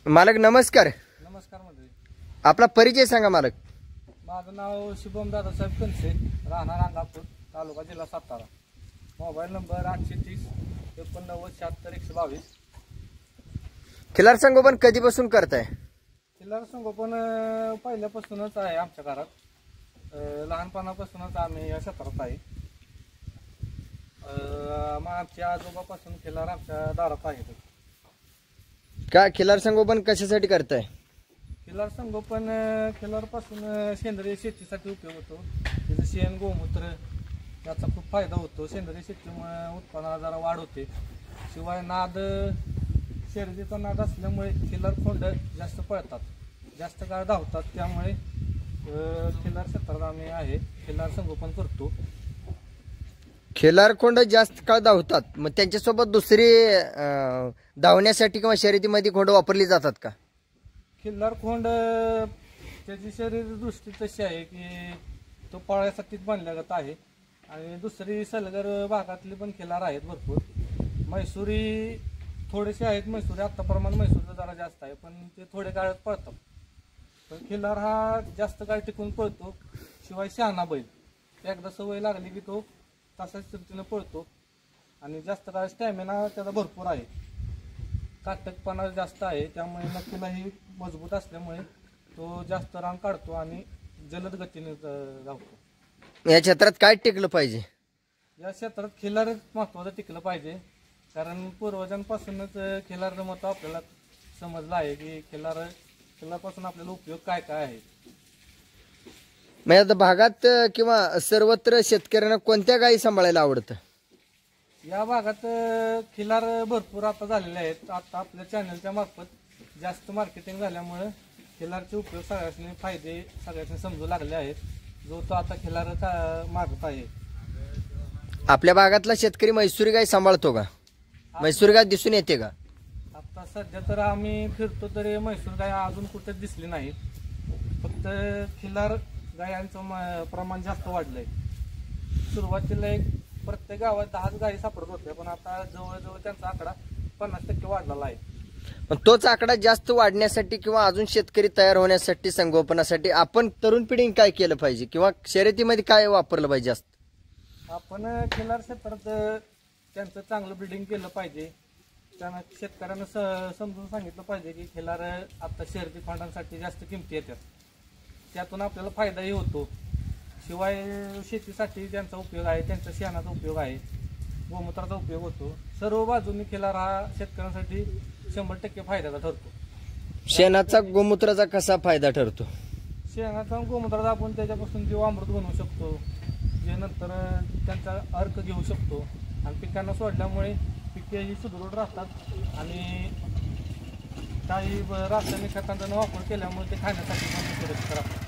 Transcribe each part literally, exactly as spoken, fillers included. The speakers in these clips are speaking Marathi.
मालक नमस्कार. नमस्कार मंडळी. आपला परिचय सांगा मालक. माझं नाव शुभम दादासाहेब कनसे, राहणार अंगापूर, तालुका जिल्हा सातारा. मोबाईल नंबर आठशे तीस एकोणनव्वद शहात्तर एकशे बावीस. खिलार संगोपन कधीपासून करताय? खिल्लार संगोपन अं, पहिल्यापासूनच आहे आमच्या घरात. अं, लहानपणापासूनच आम्ही या क्षेत्रात आहे. अं, मग आमच्या आजोबापासून खिल्लार आमच्या दारात आहेत. का खिलार संगोपन कशासाठी करताय? खिल्लार संगोपन खिल्लारपासून सेंद्रिय शेतीसाठी उपयोग होतो. त्याचं शेण गोमूत्र याचा खूप फायदा होतो. सेंद्रिय शेतीमुळे उत्पन्नाला जरा वाढ होते. शिवाय नाद शर्यतीचा नाद असल्यामुळे खिल्लार खोंड जास्त पळतात, जास्त काळ धावतात. त्यामुळे खिल्लार क्षेत्रात आम्ही आहे, खिल्लार संगोपन करतो. खिलार खोंड जास्त काळ धावतात, मग त्यांच्यासोबत दुसरी अं, धावण्यासाठी किंवा शर्यतीमध्ये खोंड वापरली जातात का? खिल्लार खोंड त्याची शरीर दृष्टी तशी आहे की तो पळायसाठीच बांधल्यागत आहे. आणि दुसरी सलगर भागातली पण खिल्लार आहेत भरपूर. म्हैसुरी थोडेसे आहेत. म्हैसुरी आत्ता प्रमाण म्हैसूरचं जरा जास्त आहे, पण ते थोडे काळात पळतात. पण खिल्लार हा जास्त काळ टिकून पळतो. शिवाय शहाणा बैल, एकदा सवय लागली की तो तसाच स्थितीनं पळतो. आणि जास्त काळ स्टॅमिना त्याचा भरपूर आहे, काटकपणा जास्त आहे. त्यामुळे नक्कीलाही मजबूत असल्यामुळे तो जास्त रान काढतो आणि जलद गतीने धावतो. या क्षेत्रात काय टिकलं पाहिजे? या क्षेत्रात खिल्लारच महत्त्वाचं टिकलं पाहिजे. कारण पूर्वजांपासूनच खिल्लारचं महत्त्व आपल्याला समजलं आहे की खिल्लार खिल्लारपासून आपल्याला उपयोग काय काय आहे. मग आता भागात किंवा सर्वत्र शेतकऱ्यांना कोणत्या गायी सांभाळायला आवडतं? या भागात खिल्लार भरपूर आता झालेले आहेत. आता आपल्या चॅनलच्या मार्फत जास्त मार्केटिंग झाल्यामुळे खिल्लारचे उपयोग सगळ्यांनी फायदे सगळ्यांनी समजू लागले आहेत. जो तो आता खिल्लार मागत आहे. आपल्या भागातला शेतकरी म्हैसूरी गाय सांभाळतो का? म्हैसूरी गाय दिसून येते का? आता सध्या तर आम्ही फिरतो तरी म्हैसूर गाय अजून कुठेच दिसली नाही. फक्त खिल्लार गायांचं प्रमाण जास्त वाढलंय. सुरुवातीला एक प्रत्येक गावात दहाच गायी सापडत होत्या, पण आता जवळजवळ त्यांचा आकडा पन्नास टक्के वाढलेला आहे. पण तोच आकडा जास्त वाढण्यासाठी किंवा अजून शेतकरी तयार होण्यासाठी, संगोपनासाठी आपण तरुण पिढीने काय केलं पाहिजे किंवा शर्यतीमध्ये काय वापरलं पाहिजे? जास्त आपण खिल्लार क्षेत्रात त्यांचं चांगलं ब्रीडिंग केलं पाहिजे. त्यांना शेतकऱ्यांना स समजून सांगितलं पाहिजे की खिल्लार आता शर्यती खोंडांसाठी जास्त किमती येतात, त्यातून आपल्याला फायदाही होतो. शिवाय शेतीसाठी त्यांचा उपयोग आहे, त्यांच्या शेणाचा उपयोग आहे, गोमूत्राचा उपयोग होतो. सर्व बाजूंनी खिल्लार हा शेतकऱ्यांसाठी शंभर टक्के फायद्याचा ठरतो. शेणाचा गोमूत्राचा कसा फायदा ठरतो? शेणाचा गोमूत्राचा आपण त्याच्यापासून जीवामृत बनवू शकतो, जे नंतर त्यांचा अर्क घेऊ शकतो. आणि पिकांना सोडल्यामुळे पिकेही सुदृढ राहतात आणि काही रासायनिक खतांचा वापर केल्यामुळे ते खाण्यासाठी पण सुरक्षित राहतात.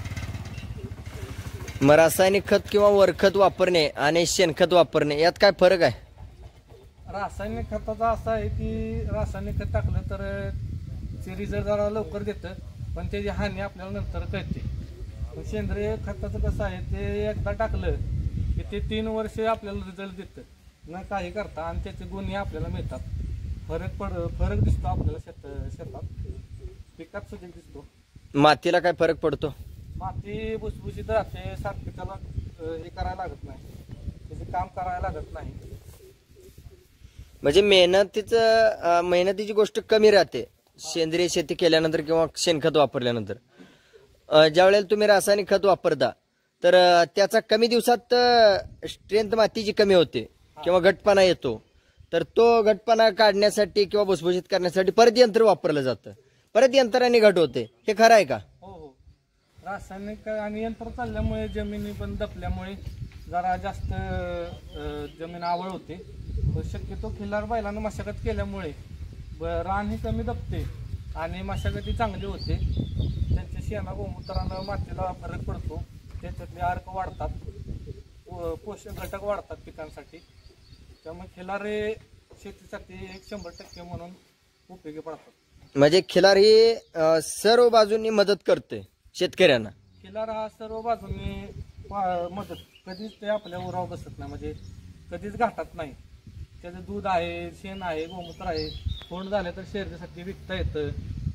मग रासायनिक खत किंवा वरखत वापरणे आणि शेणखत वापरणे यात काय फरक आहे? रासायनिक खताचा असा आहे की रासायनिक खत टाकलं तर ते रिझल्ट जरा लवकर देतं, पण त्याची हानी आपल्याला नंतर कळते. पण सेंद्रिय खताचं कसं आहे, ते एकदा टाकलं की ते तीन वर्ष आपल्याला रिझल्ट देतं न काही करता, आणि त्याचे गुणही आपल्याला मिळतात. फरक पड फरक दिसतो आपल्याला शेत शेतात पिकात सुद्धा दिसतो. मातीला काय फरक पडतो? माती भुसभुशीत राहते, सारखी त्याला हे करायला लागत नाही, त्याचे काम करायला लागत नाही. म्हणजे मेहनतीचं मेहनतीची गोष्ट कमी राहते सेंद्रिय शेती केल्यानंतर किंवा शेणखत वापरल्यानंतर. ज्या वेळेला तुम्ही रासायनिक खत वापरता तर त्याचा कमी दिवसात स्ट्रेंथ मातीची कमी होते किंवा घटपणा येतो, तर तो घटपणा काढण्यासाठी किंवा भुसभुशीत करण्यासाठी परत यंत्र वापरलं जातं, परत यंत्राने घट होते. हे खरं आहे का? हो हो. रासायनिक आणि यंत्र चालल्यामुळे जमिनी पण दपल्यामुळे जरा जास्त जमीन आवळ होते. शक्यतो खिल्लार बैलांना मशागत केल्यामुळे रान ही कमी दबते आणि मशागती चांगली होते. त्यांच्या शेणा गोमूत्रानं मातीला फरक पडतो, त्याच्यातले अर्क वाढतात, पोषक घटक वाढतात पिकांसाठी. त्यामुळे खिल्लार हे शेतीसाठी एक शंभर टक्के म्हणून उपयोगी पडतात. म्हणजे खिल्लार ही सर्व बाजूंनी मदत करते शेतकऱ्यांना. खिल्लार हा सर्व बाजूंनी मदत, कधीच ते आपल्या उराव बसत नाही, म्हणजे कधीच घाटात नाही. त्याचं दूध आहे, शेण आहे, गोमूत्र आहे, खोंड झाले तर शर्यतीसाठी विकता येतं.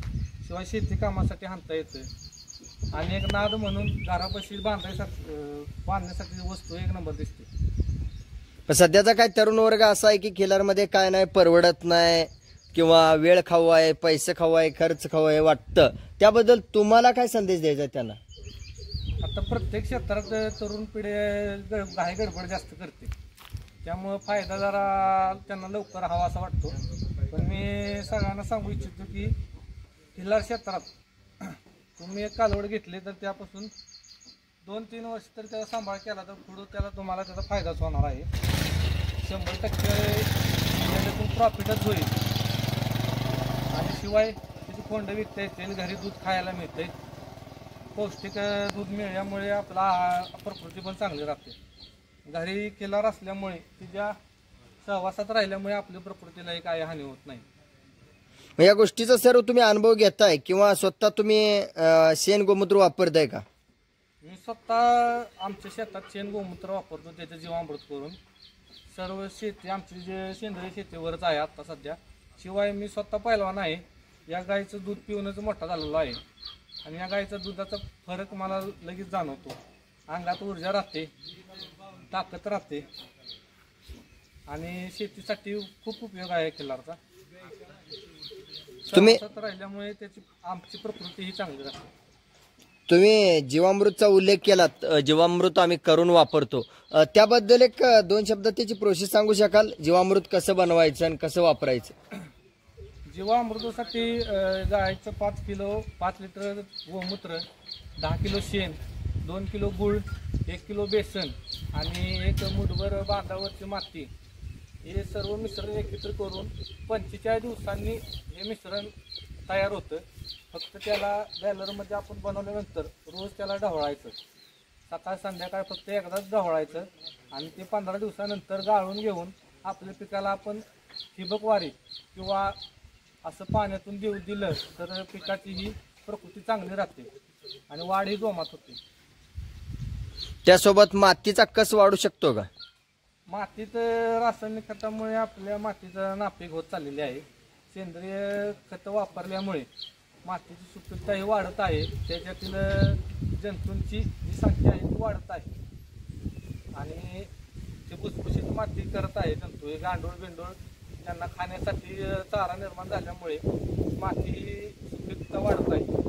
शिवाय शेती कामासाठी हाणता येतं आणि एक नाद म्हणून घरापाशी बांधायसाठी बांधण्यासाठी वस्तू एक नंबर दिसते. सध्याचा काय तरुण वर्ग असा आहे की खिलारमध्ये काय नाही, परवडत नाही किंवा वेळ खाऊ आहे, पैसे खाऊ आहे, खर्च खाऊ आहे वाटतं, त्याबद्दल तुम्हाला काय संदेश द्यायचा आहे त्यांना? आता प्रत्येक क्षेत्रात तरुण पिढी घाई गडबड जास्त करते, त्यामुळं फायदा जरा त्यांना लवकर हवा असा वाटतो. पण मी सगळ्यांना सांगू इच्छितो की खिल्लार क्षेत्रात तुम्ही एक कालवड घेतली तर त्यापासून दोन तीन वर्ष तर त्याचा सांभाळ केला तर पुढं त्याला तुम्हाला त्याचा फायदाच होणार आहे. शंभर टक्के त्याच्यातून प्रॉफिटच होईल. आणि शिवाय त्याची कोंड विकता येतील, घरी दूध खायला मिळते, पौष्टिक दूध मिळाल्यामुळे आपला प्रकृती पण चांगली राहते. घरी खिल्लार असल्यामुळे तिच्या सहवासात राहिल्यामुळे आपल्या प्रकृतीलाही काही हानी होत नाही. या गोष्टीचा सर्व तुम्ही अनुभव घेताय किंवा स्वतः तुम्ही शेण गोमूत्र वापरताय का? मी स्वतः आमच्या शेतात शेण गोमूत्र वापरतो, त्याचं जीवामृत करून. सर्व शेती आमची जे सेंद्रिय शेतीवरच आहे आता सध्या. शिवाय मी स्वतः पहिलवान आहे, या गाईचं दूध पिऊनच मोठा झालेलो आहे आणि या गाईचा दुधाचा फरक मला लगेच जाणवतो. अंगात ऊर्जा राहते, ताकद राहते आणि शेतीसाठी खूप उपयोग आहे खिल्लारचा. तुम्ही राहिल्यामुळे त्याची आमची प्रकृती ही चांगली राहते. तुम्ही जीवामृतचा उल्लेख केलात, जीवामृत आम्ही करून वापरतो, त्याबद्दल एक दोन शब्द त्याची प्रोसेस सांगू शकाल? जीवामृत कसं बनवायचं आणि कसं वापरायचं? जीवामृतासाठी गायचं पाच किलो पाच लिटर गोमूत्र, दहा किलो शेण, दोन किलो गूळ, एक किलो बेसन आणि एक मुठभर बांधावरची माती हे सर्व मिश्रण एकत्र करून पंचेचाळीस दिवसांनी हे मिश्रण तयार होतं. फक्त त्याला बॅलरमध्ये आपण बनवल्यानंतर रोज त्याला ढवळायचं, सकाळ संध्याकाळ फक्त एकदाच ढवळायचं आणि ते पंधरा दिवसानंतर गाळून घेऊन आपल्या पिकाला आपण ठिबकवारी किंवा असं पाण्यातून देऊ दिलं तर पिकाची ही प्रकृती चांगली राहते आणि वाढ ही जोमात होते. त्यासोबत मातीचा कस वाढू शकतो का? मातीत रासायनिक खतामुळे आपल्या मातीचं नापीक होत चाललेली आहे. सेंद्रिय खतं वापरल्यामुळे मातीची सुपीकता ही वाढत आहे, त्याच्यातील जंतूंची जी संख्या आहे ती वाढत आहे आणि ते भुसभुशीत माती करत आहे. जंतू हे गांडूळ बिंडूळ त्यांना खाण्यासाठी चारा निर्माण झाल्यामुळे माती सुपीकता वाढत आहे.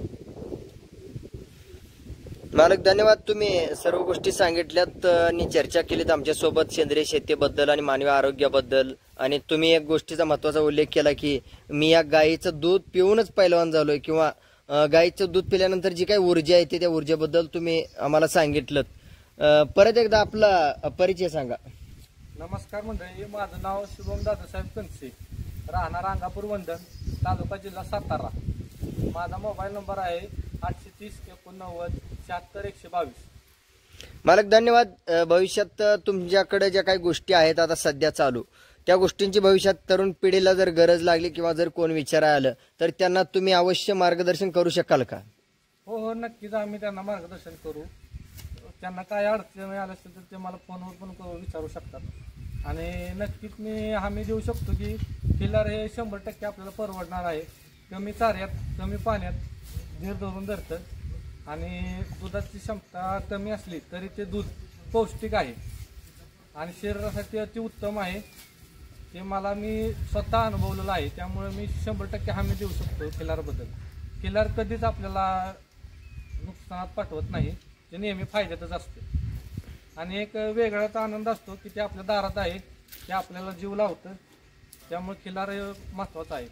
मालक धन्यवाद, तुम्ही सर्व गोष्टी सांगितल्यात आणि चर्चा केलीत आमच्यासोबत सेंद्रिय शेतीबद्दल आणि मानवी आरोग्याबद्दल. आणि तुम्ही एक गोष्टीचा महत्त्वाचा उल्लेख केला की मी या गायीचं दूध पिऊनच पैलवान झालोय किंवा गायीचं दूध पिल्यानंतर जी काही ऊर्जा येते त्या ऊर्जेबद्दल तुम्ही आम्हाला सांगितलं. परत एकदा आपला परिचय सांगा. नमस्कार मंडळी, माझं नाव शुभम दादासाहेब कनसे, राहणार अंगापूर वंदन, तालुका जिल्हा सातारा. माझा मोबाईल नंबर आहे आठशे तीस एकोणनव्वद शहात्तर एकशे बावीस. मालक धन्यवाद. भविष्यात तुमच्याकडे ज्या काही गोष्टी आहेत आता सध्या चालू, त्या गोष्टींची भविष्यात तरुण पिढीला जर गरज लागली किंवा जर कोण विचारायला आलं तर त्यांना तुम्ही अवश्य मार्गदर्शन करू शकाल का? हो हो नक्कीच, आम्ही त्यांना मार्गदर्शन करू. त्यांना काय अडचणी आल्या असतील तर ते मला फोनवर पण विचारू शकतात आणि नक्कीच मी हमी देऊ शकतो की खिल्लार हे शंभर टक्के आपल्याला परवडणार आहे. कमी चाऱ्यात, कमी पाण्यात धीर धरून धरतं आणि दुधाची क्षमता कमी असली तरी ते दूध पौष्टिक आहे आणि शरीरासाठी अति उत्तम आहे. हे मला मी स्वतः अनुभवलेलं आहे, त्यामुळे मी शंभर टक्के हमी देऊ शकतो खिल्लारबद्दल. खिल्लार कधीच आपल्याला नुकसानात पाठवत नाही, ते नेहमी फायद्यातच असते आणि एक वेगळाच आनंद असतो की ते आपल्या दारात आहे, ते आपल्याला जीव लावतं. त्यामुळे खिल्लार महत्त्वाचं आहे.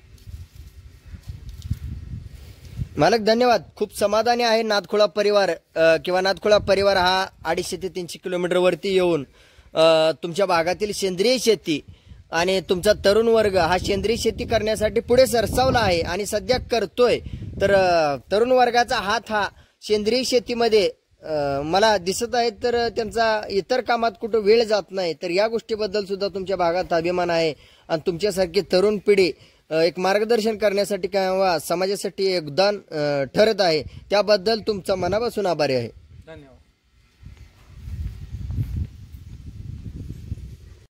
मालक धन्यवाद. खूप समाधानी आहे नादखोळा परिवार किंवा नादखोळा परिवार हा अडीचशे ते तीनशे किलोमीटर वरती येऊन तुमच्या भागातील सेंद्रिय शेती आणि तुमचा तरुण वर्ग हा सेंद्रिय शेती करण्यासाठी पुढे सरसावला आहे आणि सध्या करतोय. तर तरुण वर्गाचा हात हा सेंद्रिय शेतीमध्ये मला दिसत आहे, तर त्यांचा इतर कामात कुठं वेळ जात नाही. तर या गोष्टीबद्दल सुद्धा तुमच्या भागात अभिमान आहे आणि तुमच्यासारखी तरुण पिढी एक मार्गदर्शन करण्यासाठी किंवा समाजासाठी योगदान ठरत आहे, त्याबद्दल तुमचा मनापासून आभारी आहे. धन्यवाद.